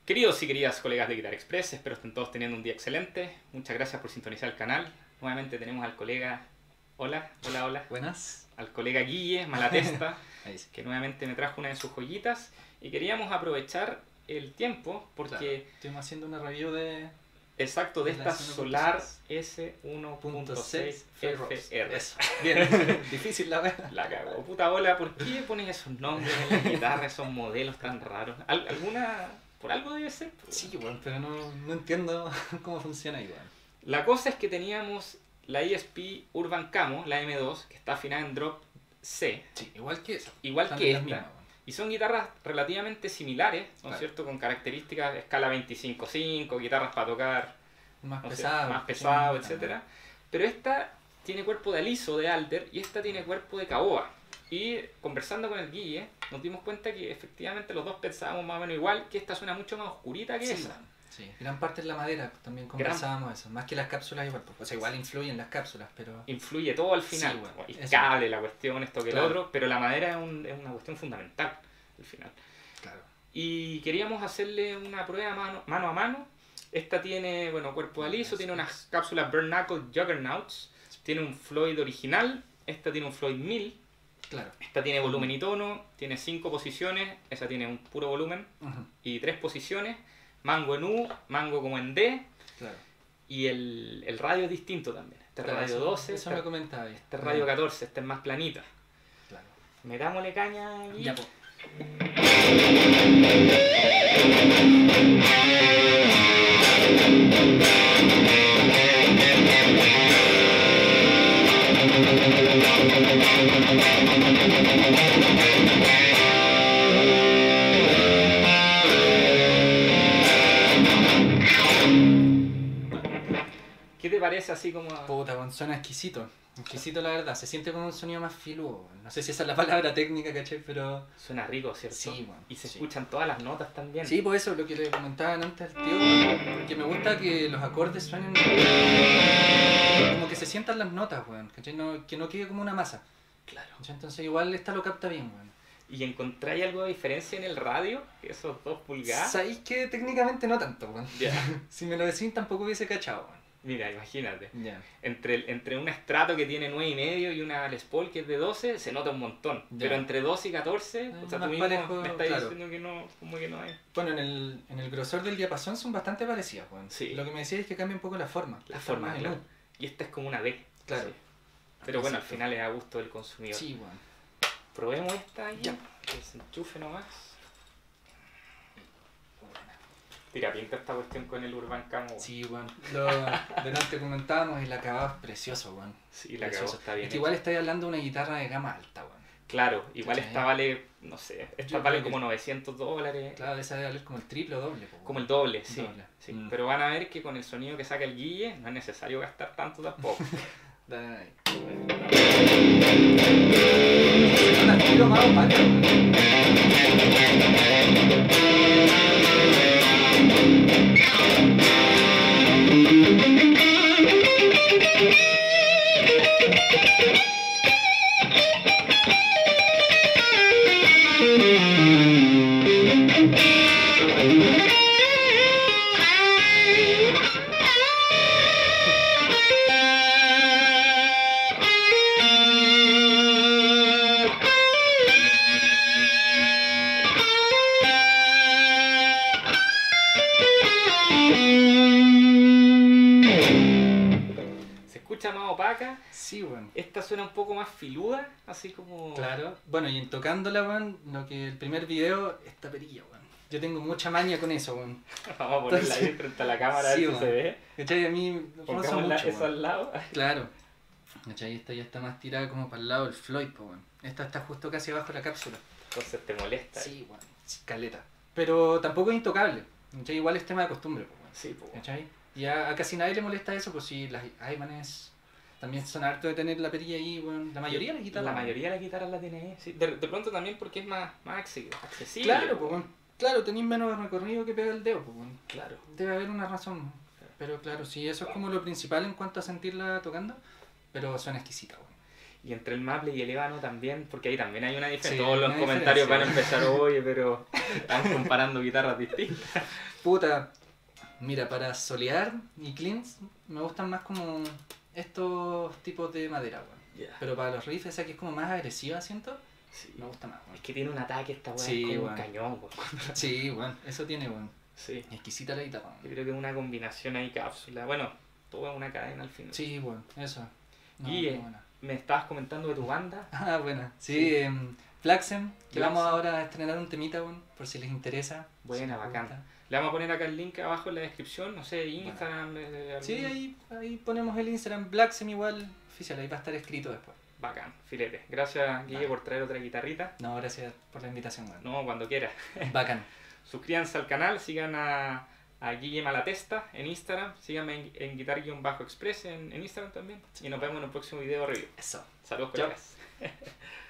Queridos y queridas colegas de Guitar Express, espero estén todos teniendo un día excelente. Muchas gracias por sintonizar el canal. Nuevamente tenemos al colega... Hola. Buenas. Al colega Guille Malatesta, Ahí sí. que nuevamente me trajo una de sus joyitas. Y queríamos aprovechar el tiempo porque... Claro, estuvimos haciendo una review de... Exacto, de esta La Solar S1.6 S1.6 FR. Eso. Bien, difícil la verdad. La cagó. Puta bola, ¿por qué pones esos nombres en la guitarra, esos modelos tan raros? ¿Alguna... por algo debe ser? Sí, bueno, pero no entiendo cómo funciona igual. La cosa es que teníamos la ESP Urban Camo, la M2, que está afinada en drop C, Sí, igual que esa. igual Están que las esta. mismas, bueno. Y son guitarras relativamente similares, ¿no es Claro. cierto? Con características escala 25.5, guitarras para tocar Más no sé, pesado. más pesado, sí, etc. Pero esta tiene cuerpo de aliso, de alder, y esta tiene cuerpo de caoba. Y conversando con el Guille, nos dimos cuenta que efectivamente los dos pensábamos más o menos igual, que esta suena mucho más oscurita que Sí, esa. bueno, sí. Gran parte es la madera, también conversábamos eso. Más que las cápsulas igual, pues, o sea, igual influyen las cápsulas, pero... Influye todo al final. Sí, bueno, el eso. cable, la cuestión, esto que Claro. el otro, pero la madera es una cuestión fundamental al final. Claro. Y queríamos hacerle una prueba mano a mano. Esta tiene, bueno, cuerpo de aliso, tiene unas cápsulas Bare Knuckle Juggernauts, tiene un Floyd original, esta tiene un Floyd 1000, Claro. esta tiene volumen y tono, tiene 5 posiciones, esa tiene un puro volumen Ujú, y 3 posiciones, mango en U, mango como en D, claro. y el radio es distinto también. Este es Claro, radio eso- 12, Eso este me comentaba ahí. es radio 14, este es más planita. Claro. Metámosle caña aquí. Ya, pues. ¿Qué te parece así como Puta, weón, suena exquisito. Exquisito la verdad. Se siente como un sonido más filudo, weón. No sé si esa es la palabra técnica, ¿cachai? Pero... suena rico, cierto? Sí, bueno, Y se sí. escuchan todas las notas también. Sí, pues eso, lo que le comentaban antes al tío, que me gusta que los acordes suenen como que se sientan las notas, weón, ¿cachai? Que no quede como una masa, Claro. ¿cachai? Entonces igual esta lo capta bien, weón. ¿Y encontráis algo de diferencia en el radio? Esos 2 pulgadas. Sabéis que técnicamente no tanto, weón. Ya. Si me lo decís tampoco hubiese cachado, weón. Mira, imagínate. Ya. Entre un estrato que tiene 9,5 y una Les Paul que es de 12, se nota un montón. Ya. Pero entre 12 y 14, o sea, tú Más mismo parejo, me estás claro. diciendo que no, como que no hay. Bueno, en el grosor del diapasón son bastante parecidas, weón. Sí. Lo que me decía es que cambia un poco la forma. La Esta forma, más en claro. U. Y esta es como una D. Claro. Sí. Pero bueno, al Exacto. final es a gusto del consumidor. Sí, weón. Probemos esta ahí. Ya. Que se enchufe nomás. Tira pinta esta cuestión con el Urban Camo. Sí, weón. Delante comentábamos el acabado es precioso, weón. Sí, la Precioso. cagó, está bien. Es que igual estoy hablando de una guitarra de gama alta, weón. Claro, igual ¿Cachai? esta vale, no sé, esta Yo vale creo como $900. Claro, esa debe valer como el triple o doble, po, Como el weón. doble, sí. Doble. sí. Mm. Pero van a ver que con el sonido que saca el Guille no es necesario gastar tanto tampoco. Dale, dale. Suena al tiro más opaco, weón. Se escucha más opaca. Sí, weón. Esta suena un poco más filuda, así como... Claro. Bueno, y en tocándola, weón, lo que el primer video, esta perilla, weón. Yo tengo mucha maña con eso, weón. Vamos a ponerla Entonces- ahí frente a la cámara a Sí, ver si se weón. ve. ¿Cachai? A mí me roza Pongámosla mucho, eso weón. al lado. Claro. ¿Cachai? Esta ya está más tirada como para el lado del Floyd, po, weón. Esta está justo casi abajo de la cápsula. Entonces te molesta. Sí, weón. Sí, caleta. Pero tampoco es intocable. ¿Cachai? Igual es tema de costumbre, po, weón. Sí, pues. ¿Cachai? Y a casi nadie le molesta eso, pues si las Ibanez también son harto de tener la perilla ahí, weón. La mayoría de las guitarras. La weón. mayoría de las guitarras la tiene ahí. Sí. De pronto también porque es más accesible. Claro, pues, weón. Claro, tenéis menos recorrido que pega el dedo, pues, weón. Claro. Debe haber una razón. Pero claro, sí, eso es como lo principal en cuanto a sentirla tocando. Pero suena exquisita, weón. Y entre el maple y el ébano también, porque ahí también hay una diferencia. Sí, Todos los una comentarios van a diferencia. empezar, oye, pero están comparando guitarras distintas. Puta, mira, para solear y cleans me gustan más como estos tipos de madera, weón. Ya. Pero para los riffs, esa que es como más agresiva, siento, Sí. me gusta más, Es weón. que tiene un ataque esta weá, Sí, es como un weón. cañón, weón. Sí, weón, eso tiene, weón. Sí. Exquisita la guitarra, Yo weón. creo que es una combinación ahí cápsula. Bueno, todo es una cadena al final. Sí, weón, eso. No, Guille, muy buena. me estabas comentando de tu banda. Ah, buena. Sí, Sí. Flaxen, que Flaxen. vamos ahora a estrenar un temita, weón, por si les interesa. Buena, si les bacán. gusta. Le vamos a poner acá el link abajo en la descripción, no sé, Instagram. Sí, algún- ahí ponemos el Instagram, Blacksem igual, oficial, ahí va a estar escrito después. Bacán, filete. Gracias, Guille, Vale. por traer otra guitarrita. No, gracias por la invitación, weón. No, cuando quieras. Bacán. Suscríbanse al canal, sigan a Guille Malatesta en Instagram, síganme en guitar-express en Instagram también. Y nos vemos en un próximo video review. Eso. Saludos, Chao. colegas.